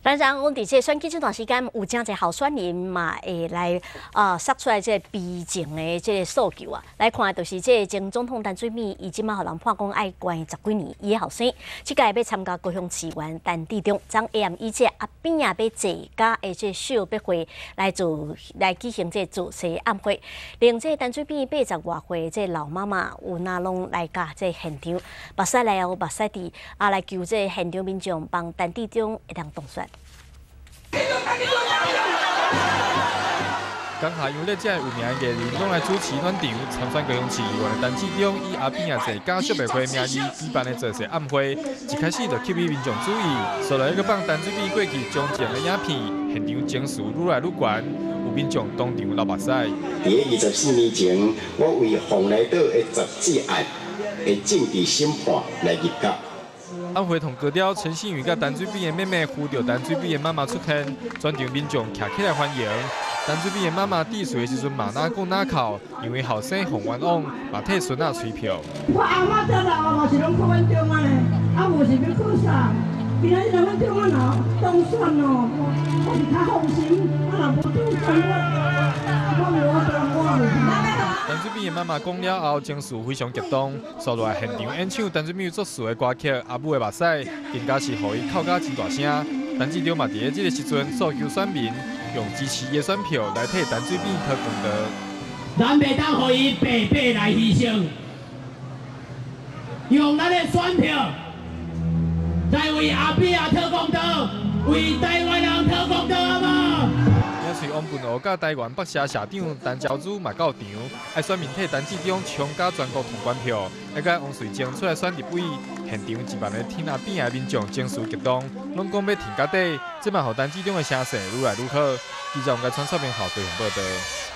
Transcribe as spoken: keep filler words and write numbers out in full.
咱知影讲，伫这选举这段时间，有真侪候选人嘛会来啊，杀出来这逼情的这个诉求啊。来看，就是这前总统陈水扁，伊即马互人判讲爱关十几年，伊的后生，即届要参加高雄市员陈志忠，将 A M 以这阿扁啊要坐驾的这小笔会来做来举行这造势暗会，令这陈水扁八十外岁这老妈妈有那拢来甲这现场，目屎来后目屎滴啊来求这现场民众帮陈志忠一人当选。 刚下因咧，这有名艺人拢来主持暖场，参选高雄市议员的陈志忠以阿扁啊坐家属的会名义举办的造势暗会，一开始就吸引民众注意，后来又放陈水扁过去中正的影片，现场情绪愈来愈悬，有民众当场流目屎。 伫二十四年前，我为蓬莱岛的十四案的政治审判来入阁。 暗会同高调，陈信宇甲陈水扁的妹妹扶着陈水扁的妈妈出现，全场民众徛起来欢迎。陈水扁的妈妈滴水的时阵嘛哪讲哪哭，因为后生洪冤枉，嘛替孙仔吹票。 我阿嬷这老嘛是拢靠阮中啊嘞，啊无是要靠啥？今仔日阮中啊老当选哦，我是较放心，啊若无当选我，我无法当我袂。 陈水扁的妈妈讲了后，情绪非常激动，刷来现场演唱陈水扁作词的歌曲《阿母的目屎》，更加是互伊哭甲真大声。陈志忠嘛，伫咧这个时阵诉求选民用支持伊的选票来替陈水扁讨公道。 咱袂当互伊白白来牺牲，用咱的选票来为阿扁啊讨公道，为台湾人讨公道，好无？ 随王文湖甲台湾北社社长陈昭珠嘛到场，爱选民替陈志忠冲加全国通关票，还甲王瑞晶出来选立委，现场一万个听阿扁的民众情绪激动，拢讲要挺到底，即嘛互陈志忠的声势愈来愈好。记者王家川侧面后对报道。